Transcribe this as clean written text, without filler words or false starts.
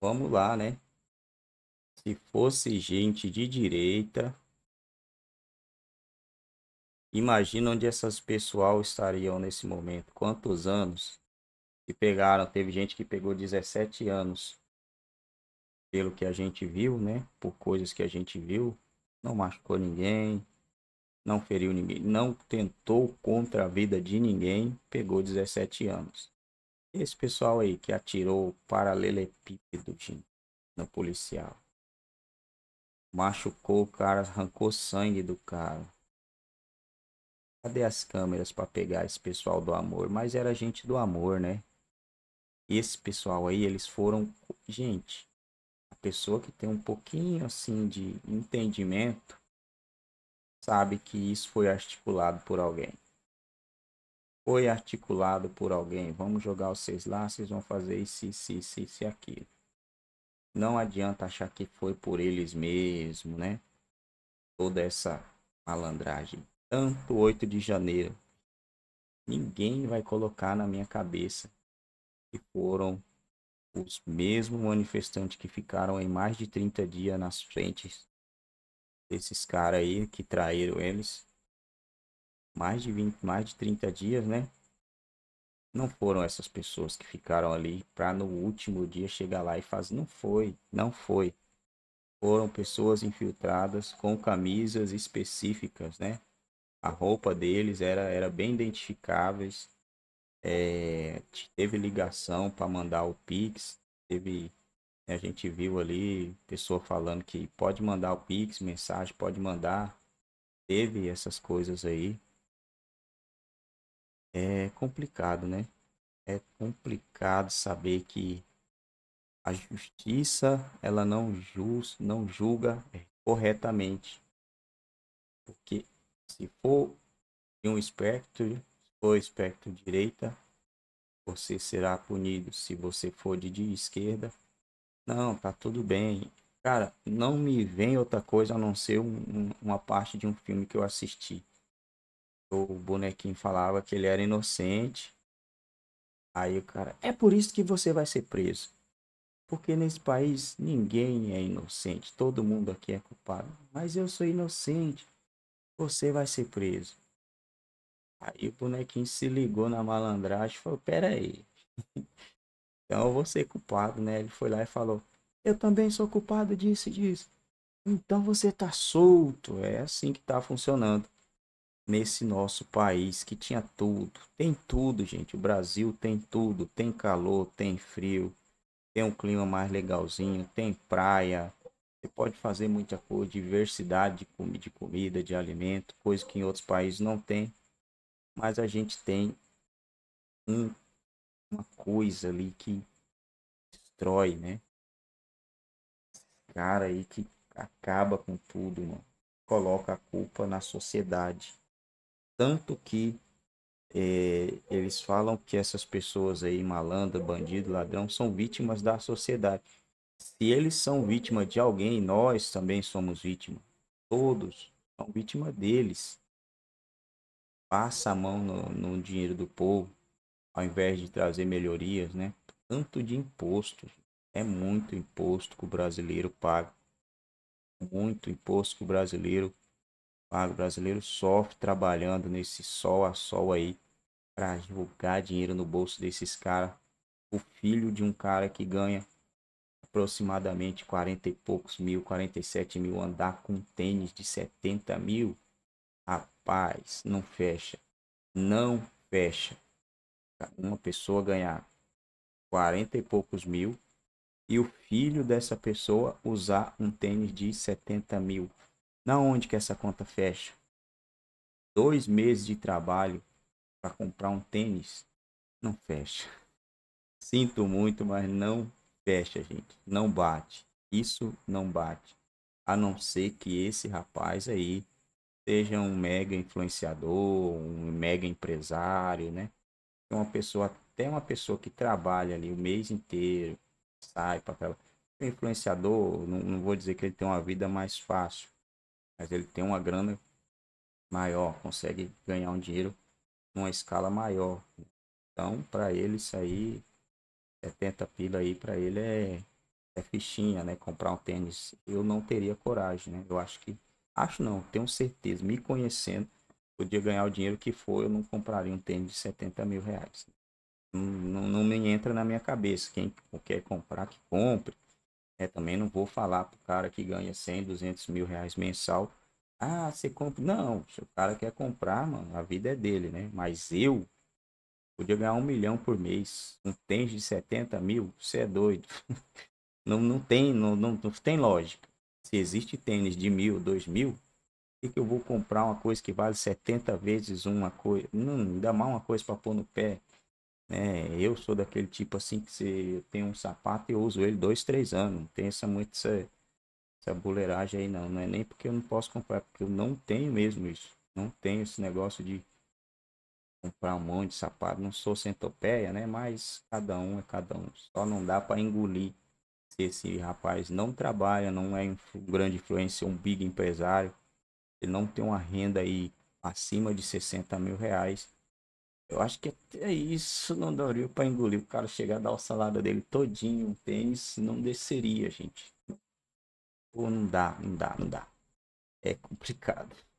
Vamos lá, né? Se fosse gente de direita, imagina onde essas pessoal estariam nesse momento. Quantos anos que pegaram? Teve gente que pegou 17 anos, pelo que a gente viu, né? Por coisas que a gente viu. Não machucou ninguém, não feriu ninguém, não tentou contra a vida de ninguém, pegou 17 anos. Esse pessoal aí que atirou paralelepípedo, gente, no policial. Machucou o cara, arrancou sangue do cara. Cadê as câmeras para pegar esse pessoal do amor? Mas era gente do amor, né? Esse pessoal aí, eles foram. Gente, a pessoa que tem um pouquinho assim de entendimento sabe que isso foi articulado por alguém. Foi articulado por alguém. Vamos jogar vocês lá, vocês vão fazer isso e aquilo. Não adianta achar que foi por eles mesmos, né? Toda essa malandragem. Tanto 8 de janeiro. Ninguém vai colocar na minha cabeça que foram os mesmos manifestantes que ficaram em mais de 30 dias nas frentes desses caras aí que traíram eles. Mais de 20, mais de 30 dias, né? Não foram essas pessoas que ficaram ali para no último dia chegar lá e fazer. Não foi, não foi. Foram pessoas infiltradas com camisas específicas, né? A roupa deles era bem identificáveis. Teve ligação para mandar o Pix. Teve, a gente viu ali pessoa falando que pode mandar o Pix, mensagem, pode mandar. Teve essas coisas aí. É complicado, né? É complicado saber que a justiça ela não julga corretamente. Porque se for de um espectro, se for espectro direita, você será punido. Se você for de esquerda, não, tá tudo bem. Cara, não me vem outra coisa a não ser uma parte de um filme que eu assisti. O bonequinho falava que ele era inocente. Aí o cara, é por isso que você vai ser preso. Porque nesse país ninguém é inocente. Todo mundo aqui é culpado. Mas eu sou inocente. Você vai ser preso. Aí o bonequinho se ligou na malandragem e falou: Pera aí, então eu vou ser culpado, né? Ele foi lá e falou: Eu também sou culpado disso e disso. Então você tá solto. É assim que tá funcionando nesse nosso país que tinha tudo. Tem tudo, gente. O Brasil tem tudo. Tem calor, tem frio, tem um clima mais legalzinho, tem praia. Você pode fazer muita coisa, diversidade de comida, de alimento, coisa que em outros países não tem. Mas a gente tem um- uma coisa ali que destrói, né? Cara aí que acaba com tudo, mano. Coloca a culpa na sociedade. Tanto que eles falam que essas pessoas aí, malandro, bandido, ladrão, são vítimas da sociedade. Se eles são vítima de alguém, nós também somos vítima. Todos são vítima deles. Passa a mão no dinheiro do povo, ao invés de trazer melhorias, né? Tanto de imposto. É muito imposto que o brasileiro paga. Muito imposto que o brasileiro paga. O brasileiro sofre trabalhando nesse sol a sol aí para jogar dinheiro no bolso desses caras. O filho de um cara que ganha aproximadamente 40 e poucos mil, 47 mil, andar com um tênis de 70 mil, rapaz, não fecha. Não fecha. Uma pessoa ganhar 40 e poucos mil e o filho dessa pessoa usar um tênis de 70 mil. Na onde que essa conta fecha? 2 meses de trabalho para comprar um tênis? Não fecha. Sinto muito, mas não fecha, gente. Não bate. Isso não bate. A não ser que esse rapaz aí seja um mega influenciador, um mega empresário, né? Uma pessoa, até uma pessoa que trabalha ali o mês inteiro, sai para trabalhar. O influenciador, não vou dizer que ele tem uma vida mais fácil, mas ele tem uma grana maior, consegue ganhar um dinheiro numa escala maior. Então, para ele, isso aí, 70 pila aí, para ele é fichinha, né? Comprar um tênis, eu não teria coragem, né? Eu acho que, acho não, tenho certeza, me conhecendo, podia ganhar o dinheiro que for, eu não compraria um tênis de 70 mil reais. Não me entra na minha cabeça. Quem quer comprar, que compre. Também não vou falar pro cara que ganha 100, 200 mil reais mensal. Ah, você compra. Não, se o cara quer comprar, mano, a vida é dele, né? Mas eu podia ganhar 1 milhão por mês. Um tênis de 70 mil, você é doido. Não tem lógica. Se existe tênis de 1.000, 2.000, por que eu vou comprar uma coisa que vale 70 vezes uma coisa? Não, ainda mais uma coisa para pôr no pé. Eu sou daquele tipo assim que você tem um sapato e eu uso ele 2, 3 anos. Não tem essa boleiragem aí não. Não é nem porque eu não posso comprar, é porque eu não tenho mesmo isso. Não tenho esse negócio de comprar um monte de sapato. Não sou centopeia, né? Mas cada um é cada um. Só não dá para engolir se esse rapaz não trabalha, não é um grande influencer, um big empresário. Ele não tem uma renda aí acima de 60 mil reais. Eu acho que até isso não daria para engolir. O cara chegar a dar o salário dele todinho, um tênis, não desceria, gente. Ou não dá. É complicado.